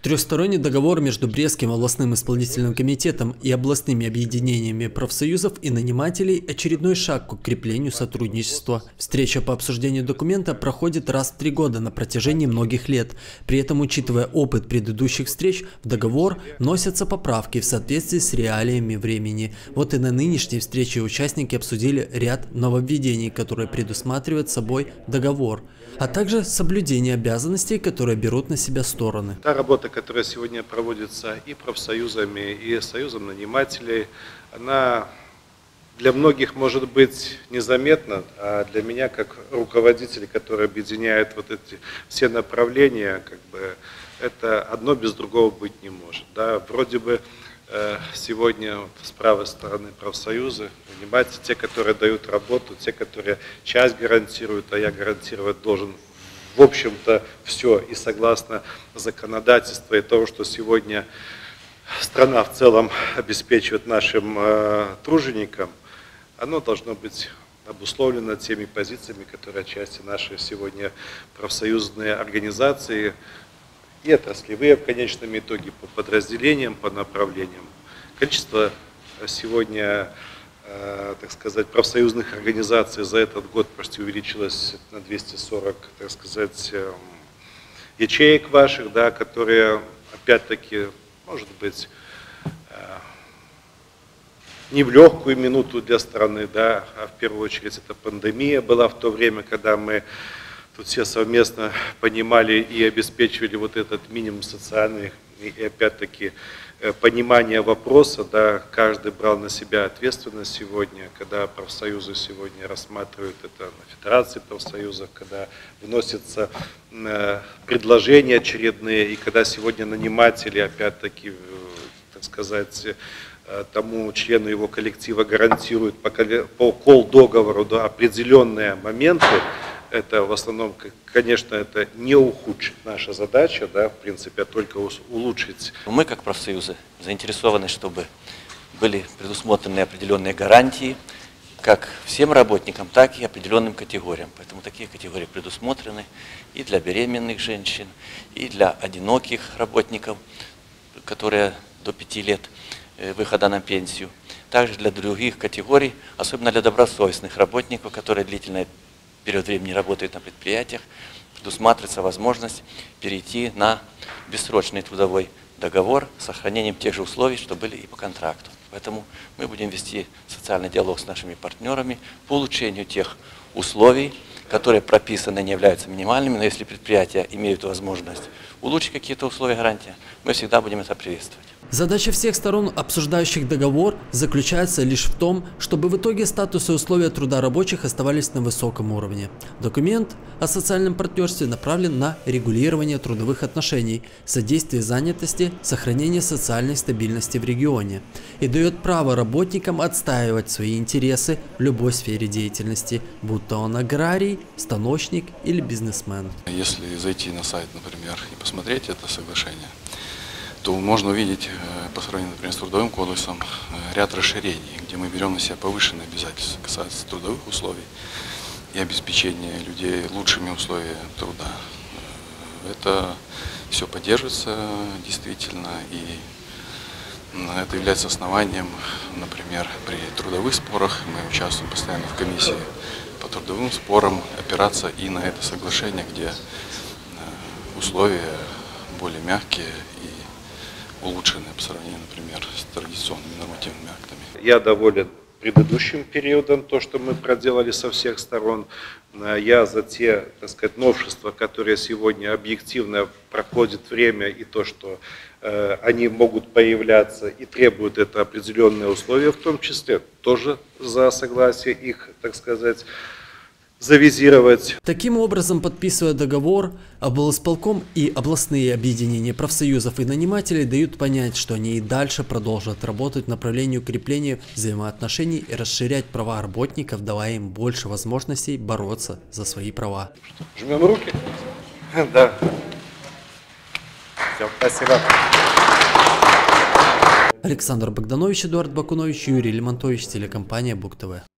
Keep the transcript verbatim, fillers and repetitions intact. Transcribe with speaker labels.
Speaker 1: Трехсторонний договор между Брестским областным исполнительным комитетом и областными объединениями профсоюзов и нанимателей – очередной шаг к укреплению сотрудничества. Встреча по обсуждению документа проходит раз в три года на протяжении многих лет. При этом, учитывая опыт предыдущих встреч, в договор вносятся поправки в соответствии с реалиями времени. Вот и на нынешней встрече участники обсудили ряд нововведений, которые предусматривает собой договор, а также соблюдение обязанностей, которые берут на себя стороны.
Speaker 2: Та работа, которая сегодня проводится и профсоюзами, и союзом нанимателей, она для многих может быть незаметна, а для меня, как руководителя, который объединяет вот эти все направления, как бы это одно без другого быть не может. Да, вроде бы э, сегодня вот с правой стороны профсоюзы, наниматели, те, которые дают работу, те, которые часть гарантируют, а я гарантировать должен в общем-то все, и согласно законодательству и того, что сегодня страна в целом обеспечивает нашим э, труженикам, оно должно быть обусловлено теми позициями, которые отчасти наши сегодня профсоюзные организации и отраслевые в конечном итоге по подразделениям, по направлениям. Количество сегодня, э, так сказать, профсоюзных организаций за этот год почти увеличилось на двести сорок, так сказать, э, ячеек ваших, да, которые, опять-таки, может быть, э, не в легкую минуту для страны, да, а в первую очередь это пандемия была в то время, когда мы тут все совместно понимали и обеспечивали вот этот минимум социальный, и опять-таки понимание вопроса, да, каждый брал на себя ответственность сегодня, когда профсоюзы сегодня рассматривают это на Федерации профсоюзов, когда вносятся предложения очередные, и когда сегодня наниматели, опять-таки, так сказать, тому члену его коллектива гарантируют по, по колл-договору, да, определенные моменты. Это в основном, конечно, это не ухудшит наша задача, да, в принципе, а только улучшить.
Speaker 3: Мы, как профсоюзы, заинтересованы, чтобы были предусмотрены определенные гарантии, как всем работникам, так и определенным категориям. Поэтому такие категории предусмотрены и для беременных женщин, и для одиноких работников, которые до пяти лет выхода на пенсию. Также для других категорий, особенно для добросовестных работников, которые длительное период времени работают на предприятиях, предусматривается возможность перейти на бессрочный трудовой договор с сохранением тех же условий, что были и по контракту. Поэтому мы будем вести социальный диалог с нашими партнерами по улучшению тех условий, которые прописаны, не являются минимальными, но если предприятия имеют возможность улучшить какие-то условия гарантии, мы всегда будем это приветствовать.
Speaker 1: Задача всех сторон, обсуждающих договор, заключается лишь в том, чтобы в итоге статус и условия труда рабочих оставались на высоком уровне. Документ о социальном партнерстве направлен на регулирование трудовых отношений, содействие занятости, сохранение социальной стабильности в регионе и дает право работникам отстаивать свои интересы в любой сфере деятельности, будь то он аграрий, станочник или бизнесмен.
Speaker 4: Если зайти на сайт, например, и посмотреть это соглашение, то можно увидеть по сравнению, например, с Трудовым кодексом ряд расширений, где мы берем на себя повышенные обязательства, касаются трудовых условий и обеспечения людей лучшими условиями труда. Это все поддерживается действительно, и это является основанием, например, при трудовых спорах, мы участвуем постоянно в комиссии по трудовым спорам, опираться и на это соглашение, где условия более мягкие и улучшенные по сравнению, например, с традиционными нормативными актами.
Speaker 2: Я доволен предыдущим периодом, то, что мы проделали со всех сторон. Я за те, так сказать, новшества, которые сегодня объективно проходит время, и то, что э, они могут появляться и требуют это определенные условия, в том числе, тоже за согласие их, так сказать, завизировать.
Speaker 1: Таким образом, подписывая договор, облсполком и областные объединения профсоюзов и нанимателей дают понять, что они и дальше продолжат работать в направлении укрепления взаимоотношений и расширять права работников, давая им больше возможностей бороться за свои права.
Speaker 2: Жмем руки? Да. Все, спасибо.
Speaker 1: Александр Богданович, Эдуард Бакунович, Юрий Лемонтович, телекомпания Буг ТВ.